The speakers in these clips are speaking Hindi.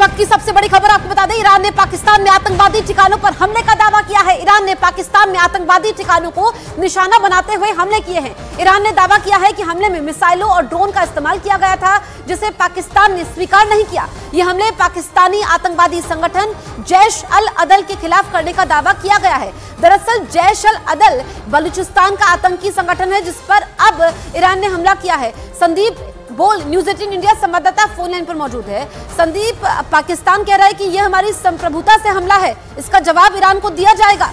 वक्त की सबसे बड़ी खबर आपको बता दें, ईरान ने पाकिस्तान में आतंकवादी ठिकानों पर हमले का दावा किया है। ईरान ने पाकिस्तान में आतंकवादी ठिकानों को निशाना बनाते हुए हमले किए हैं। ईरान ने दावा किया है कि हमले में मिसाइलों और ड्रोन का इस्तेमाल किया गया था, जिसे पाकिस्तान ने स्वीकार नहीं किया। ये हमले पाकिस्तानी आतंकवादी संगठन जैश अल अदल के खिलाफ करने का दावा किया गया है। दरअसल जैश अल अदल बलूचिस्तान का आतंकी संगठन है, जिस पर अब ईरान ने हमला किया है। संदीप बोल, न्यूज़ 18 इंडिया संवाददाता फोन लाइन पर मौजूद है। संदीप, पाकिस्तान कह रहा है कि यह हमारी संप्रभुता से हमला है, इसका जवाब ईरान को दिया जाएगा।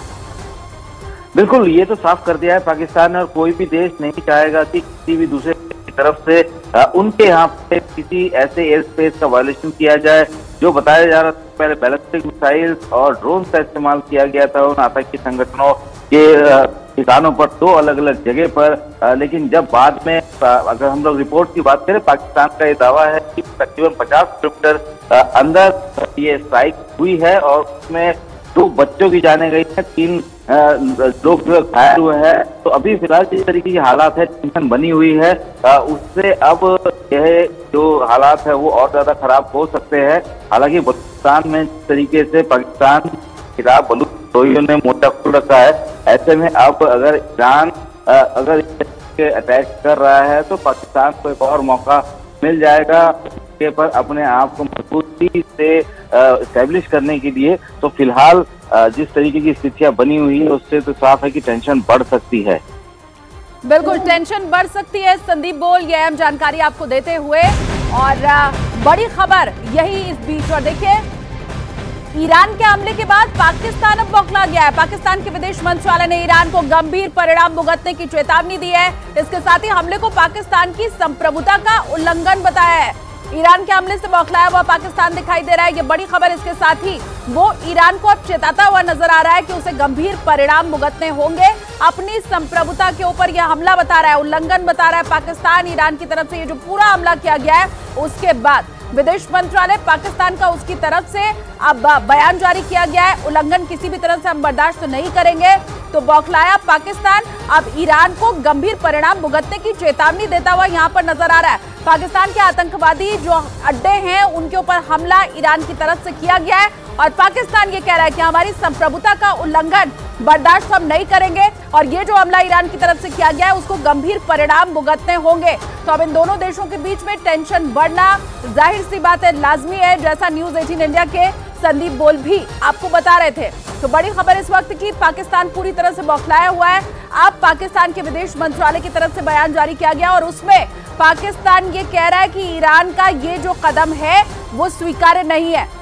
बिल्कुल, ये तो साफ कर दिया है पाकिस्तान ने, और कोई भी देश नहीं चाहेगा कि किसी भी दूसरे की तरफ से उनके यहाँ पे किसी ऐसे एयर स्पेस का वायलेशन किया जाए। जो बताया जा रहा था पहले बैलिस्टिक मिसाइल्स और ड्रोन का इस्तेमाल किया गया था उन आतंकी संगठनों के ठिकानों पर, दो अलग अलग जगह पर। लेकिन जब बाद में अगर हम लोग रिपोर्ट की बात करें, पाकिस्तान का ये दावा है कि तकरीबन 50 किलोमीटर अंदर ये स्ट्राइक हुई है और उसमें 2 बच्चों की जाने गई है, 3 लोग घायल हुए हैं। तो अभी फिलहाल जिस तरीके की हालात है, टेंशन बनी हुई है, उससे अब यह जो हालात है वो और ज्यादा खराब हो सकते हैं। हालांकि बलूचिस्तान में जिस तरीके से पाकिस्तान के खिलाफ बलूचियों ने मोर्चा खोल रखा है, ऐसे में अब अगर ईरान अगर अटैक कर रहा है तो पाकिस्तान को एक और मौका मिल जाएगा पर अपने आप को मजबूती से एस्टेब्लिश करने के लिए। तो फिलहाल जिस तरीके की स्थितियां बनी हुई है उससे तो साफ है कि टेंशन बढ़ सकती है। बिल्कुल टेंशन बढ़ सकती है। संदीप बोल ये अहम जानकारी आपको देते हुए, और बड़ी खबर यही इस बीच। और देखिए, ईरान के हमले के बाद पाकिस्तान अब बौखला गया है। पाकिस्तान के विदेश मंत्रालय ने ईरान को गंभीर परिणाम भुगतने की चेतावनी दी है। इसके साथ ही हमले को पाकिस्तान की संप्रभुता का उल्लंघन बताया है। ईरान के हमले से बौखलाया हुआ पाकिस्तान दिखाई दे रहा है, ये बड़ी खबर। इसके साथ ही वो ईरान को अब चेताता हुआ नजर आ रहा है कि उसे गंभीर परिणाम भुगतने होंगे। अपनी संप्रभुता के ऊपर यह हमला बता रहा है, उल्लंघन बता रहा है पाकिस्तान। ईरान की तरफ से ये जो पूरा हमला किया गया है, उसके बाद विदेश मंत्रालय पाकिस्तान का उसकी तरफ से अब बयान जारी किया गया है, उल्लंघन किसी भी तरह से हम बर्दाश्त नहीं करेंगे। तो बौखलाया पाकिस्तान अब ईरान को गंभीर परिणाम भुगतने की चेतावनी देता हुआ यहां पर नजर आ रहा है। पाकिस्तान के आतंकवादी जो अड्डे हैं उनके ऊपर हमला ईरान की तरफ से किया गया है, और पाकिस्तान ये कह रहा है कि हमारी संप्रभुता का उल्लंघन बर्दाश्त हम नहीं करेंगे, और ये जो हमला ईरान की तरफ से किया गया है उसको गंभीर परिणाम भुगतने होंगे। तो अब इन दोनों देशों के बीच में टेंशन बढ़ना जाहिर सी बात है, लाजमी है, जैसा न्यूज़ 18 इंडिया के संदीप बोल भी आपको बता रहे थे। तो बड़ी खबर इस वक्त की, पाकिस्तान पूरी तरह से बौखलाया हुआ है। अब पाकिस्तान के विदेश मंत्रालय की तरफ से बयान जारी किया गया, और उसमें पाकिस्तान ये कह रहा है कि ईरान का ये जो कदम है वो स्वीकार्य नहीं है।